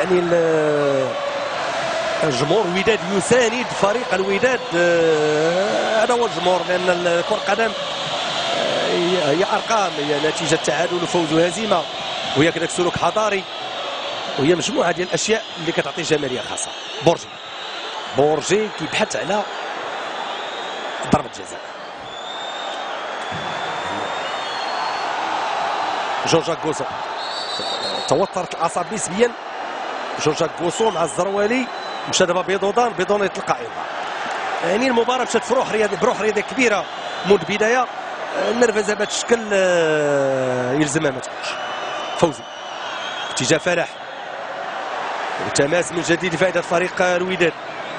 يعني الجمهور الوداد يساند فريق الوداد. هذا هو الجمهور، لان كرة القدم هي ارقام، هي نتيجه تعادل وفوز وهزيمه، وهي كذلك سلوك حضاري، وهي مجموعه ديال الاشياء اللي كتعطي جماليه خاصه. بورجي كيبحث على ضربه جزاء. جورجا كوسو توترت الاعصاب نسبيا. جورجا كوسو مع الزروالي مشى دابا بدون يطلق ايضا. يعني المباراه مشات في بروح رياضيه كبيره منذ البدايه. النرفزه بهذا الشكل يلزمها ما تكونش. فوزي اتجاه فرح وتماس من جديد لفائده فريق الوداد.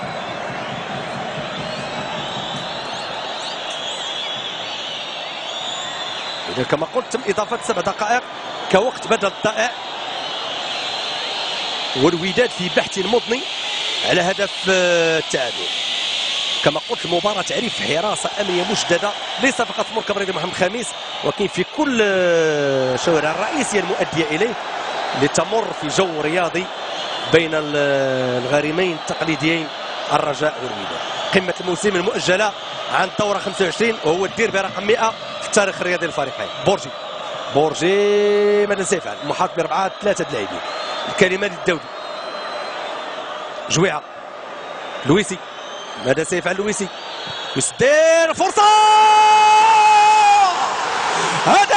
إذا كما قلت تم اضافه 7 دقائق كوقت بدل ضائع، والوداد في بحث مضني على هدف التعادل. كما قلت المباراة تعرف حراسة أمنية مشددة، ليس فقط في مركب رياضي محمد الخامس، ولكن في كل الشوارع الرئيسية المؤدية إليه، لتمر في جو رياضي بين الغارمين التقليديين الرجاء والوداد. قمة الموسم المؤجلة عن الدورة 25، وهو الديربي رقم 100 في التاريخ الرياضي للفريقين. بورجي ماذا سيفعل؟ محاط ب4 3 لاعبين. الكلمة للدولي. جويعة لويسي، ماذا سيفعل لويسي؟ يسدير فرصة، هدف،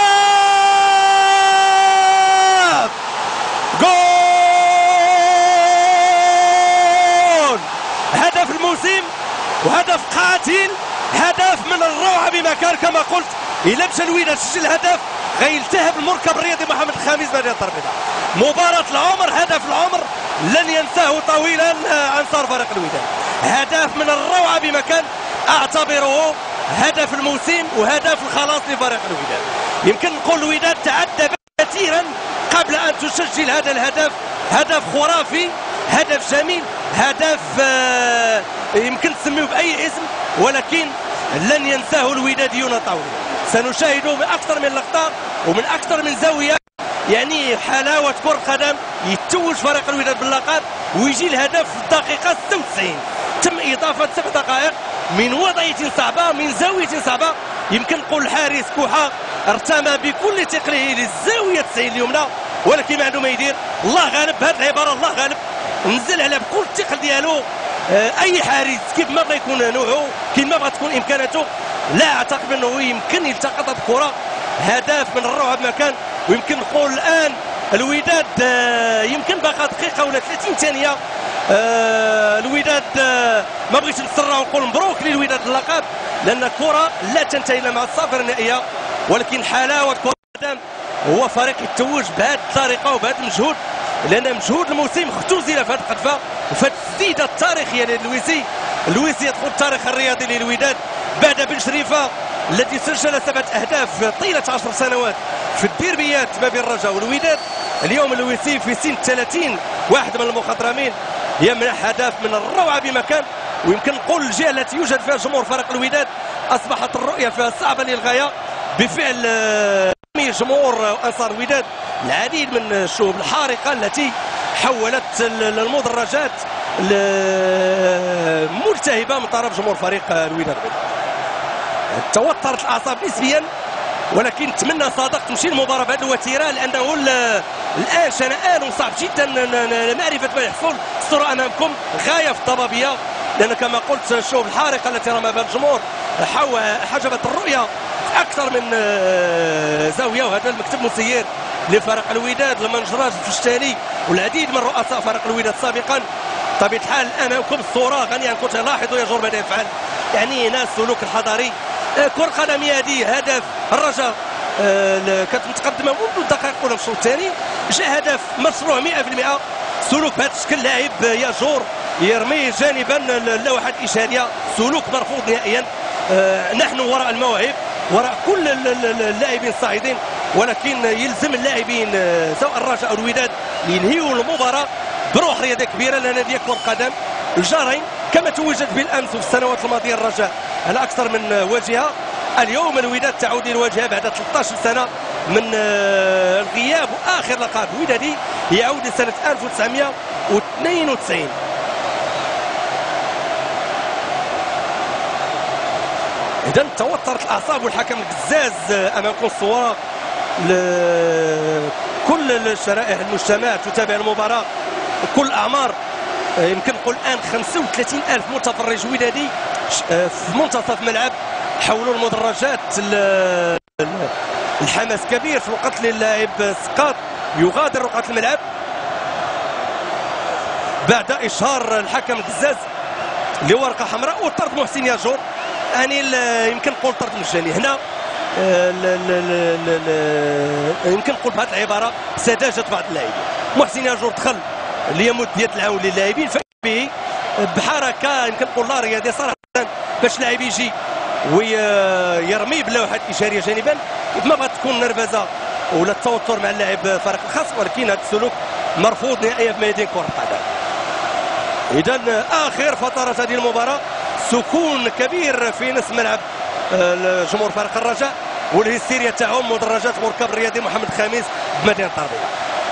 جول، هدف الموسم وهدف قاتل، هدف من الروعة بمكان. كما قلت إلا مشى الوداد سجل هدف غيلتهب المركب الرياضي محمد الخامس بعد التربيطة. مباراة العمر، هدف العمر لن ينساه طويلا انصار فريق الوداد. هدف من الروعة بمكان، اعتبره هدف الموسم وهدف الخلاص لفريق الوداد. يمكن نقول الوداد تعدى كثيرا قبل ان تسجل هذا الهدف. هدف خرافي، هدف جميل، هدف يمكن تسميه باي اسم، ولكن لن ينساه الوداديون طويلا. سنشاهده باكثر من لقطه ومن اكثر من زاويه. يعني حلاوه كره قدم، يتوج فريق الوداد باللقب ويجي الهدف في الدقيقه 96. تم اضافه 7 دقائق من وضعيه صعبه، من زاويه صعبه. يمكن نقول الحارس كوحه ارتمى بكل ثقله للزاويه 90 اليمنى، ولكن ما عنده ما يدير. الله غالب، بهذه العباره الله غالب، نزل على بكل الثقل ديالو. اي حارس كيف ما بغى يكون نوعه، كيف ما بغى تكون امكاناته، لا اعتقد انه يمكن يلتقط بكره. هدف من الروعه بمكان. ويمكن نقول الان الوداد يمكن باقا دقيقه ولا 30 ثانيه. الوداد ما بغيتش نتسرع ونقول مبروك للوداد اللقب، لان الكره لا تنتهي الا مع الصافره النهائيه. ولكن حلاوه كره القدم هو فريق يتوج بهذه الطريقه وبهذا المجهود، لان مجهود الموسم اختزل في هذه القذفه وفي التسديده التاريخيه للويسي. الويسي يدخل التاريخ الرياضي للوداد بعد بن شريفه الذي سجل 7 أهداف طيله 10 سنوات في الديربيات ما بين الرجاء والوداد. اليوم الويسي في سن 30 واحد من المخضرمين يمنح هدف من الروعه بمكان. ويمكن نقول الجهه التي يوجد فيها جمهور فريق الوداد اصبحت الرؤيه فيها صعبه للغايه بفعل جمهور انصار الوداد العديد من الشهوب الحارقه التي حولت المدرجات ملتهبه من طرف جمهور فريق الوداد. توترت الاعصاب نسبيا، ولكن نتمنى صادق تمشي المباراه بهذه الوتيره، لانه الان شنآن وصعب جدا معرفه ما يحصل. الصوره امامكم غايه في الضبابيه، لان كما قلت الشهوب الحارقه التي رمى بها الجمهور حجبت الرؤيه في اكثر من زاويه. وهذا المكتب مسير لفريق الوداد المنجراج الفشتاني والعديد من رؤساء فريق الوداد سابقا. بطبيعه الحال امامكم الصوره غنيه عن كنت لاحظوا يا جور ماذا يفعل. يعني ناس سلوك الحضاري. كره قدميه هذه هدف الرجاء كانت متقدمه منذ الدقائق الاولى في الشوط الثاني، جاء هدف مشروع 100%. سلوك بهذا الشكل لاعب يا جور يرمي جانبا اللوحه الاشاريه، سلوك مرفوض نهائيا. نحن وراء المواهب، وراء كل اللاعبين الصاعدين، ولكن يلزم اللاعبين سواء الرجاء او الوداد ينهيوا المباراه بروح رياضيه كبيره، لان هذه كره قدم. الجارين كما توجد بالامس وفي السنوات الماضيه الرجاء على اكثر من واجهه، اليوم الوداد تعود للواجهه بعد 13 سنه من الغياب، واخر لقب ودادي يعود لسنه 1992. اذا توترت الاعصاب والحكم القزاز امام كونسوا. كل الشرائح المجتمع تتابع المباراه، كل الاعمار، يمكن نقول الان 35,000 متفرج ودادي في منتصف ملعب حولوا المدرجات. الحماس كبير في الوقت اللي اللاعب سقاط يغادر رقعة الملعب بعد اشهار الحكم القزاز لورقه حمراء وطرد محسن ياجور. يعني يمكن نقول طرد مجاني هنا. يمكن نقول بهذه العباره سذاجه بعض اللاعبين. محسن ياجور دخل ليمد يد العون للاعبين به بحركه يمكن نقول لا رياضيه صراحه، باش لاعب يجي ويرمي باللوحه الاشاريه جانبا. ما بغات تكون نرفزه ولا التوتر مع اللاعب فريق الخاص، ولكن هذا السلوك مرفوض نهائيا في ميادين كره القدم. اذا اخر فترات هذه المباراه سكون كبير في نصف ملعب جمهور فريق الرجاء، والهستيريا تاعهم مدرجات مركب الرياضي محمد الخامس بمدينه الربيع.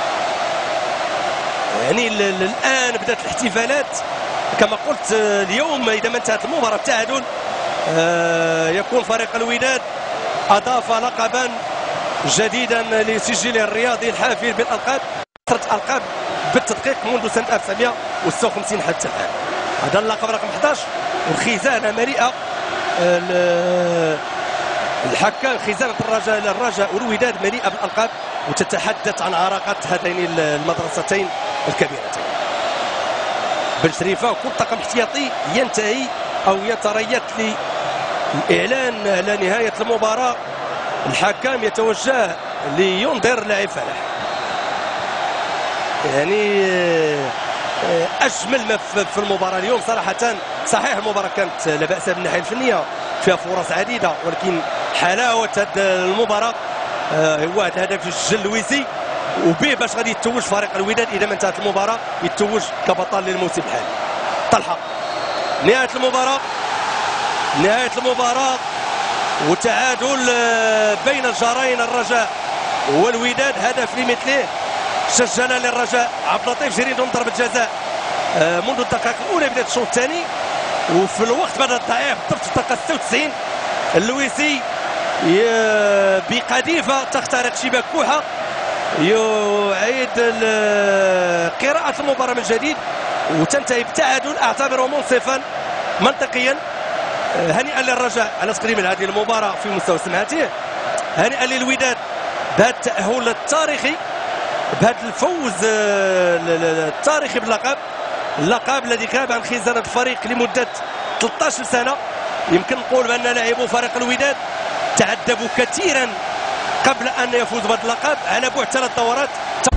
يعني الان بدات الاحتفالات كما قلت. اليوم اذا ما انتهت المباراه بالتعادل يكون فريق الوداد اضاف لقبا جديدا لسجله الرياضي الحافل بالالقاب، ثلاث القاب بالتدقيق منذ سنه 1956 حتى الان. هذا اللقب رقم 11 وخزانه مليئه. الحكام خزانه الرجاء والوداد مليئه بالالقاب، وتتحدث عن عراقات هاتين المدرستين الكبيرتين. بن شريفه وكل طاقم احتياطي ينتهي او يتريث للاعلان على نهايه المباراه. الحكم يتوجه لينظر لاعب فلاح. يعني اجمل ما في المباراه اليوم صراحه. صحيح المباراه كانت لا باس بالناحيه الفنيه، فيها فرص عديده، ولكن حلاوه هذه المباراه هو هذا الهدف الجل اللويسي، وبه باش غادي يتوج فريق الوداد اذا ما انتهت المباراه يتوج كبطل للموسم الحالي. طلحه نهايه المباراه وتعادل بين الجارين الرجاء والوداد. هدف لمثله سجل للرجاء عبد اللطيف جريدون ضربه جزاء منذ الدقائق الاولى بدايه الشوط الثاني، وفي الوقت بعد الضعيف بالضبط في الدقيقه 96 اللويسي بقذيفه تخترق شباك كوحه يعيد قراءه المباراه من جديد وتنتهي بتعادل اعتبره منصفا منطقيا. هنيئا للرجاء على تقديم هذه المباراه في مستوى سمعته، هنيئا للوداد بهذا التاهل التاريخي، بهذا الفوز التاريخي اللقب الذي غاب عن خزانه الفريق لمده 13 سنه. يمكن نقول بان لاعبو فريق الوداد تعذبوا كثيرا قبل ان يفوز بهذا اللقب على بعد 3 دورات.